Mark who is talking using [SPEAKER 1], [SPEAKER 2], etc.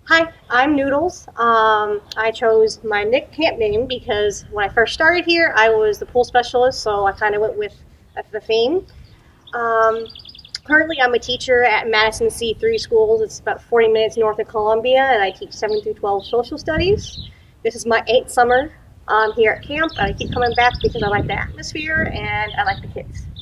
[SPEAKER 1] Hi, I'm Noodles. I chose my camp name because when I first started here, I was the pool specialist, so I kind of went with the theme. Um, Currently, I'm a teacher at Madison C3 schools. It's about 40 minutes north of Columbia, and I teach 7 through 12 social studies. This is my 8th summer here at camp. I keep coming back because I like the atmosphere and I like the kids.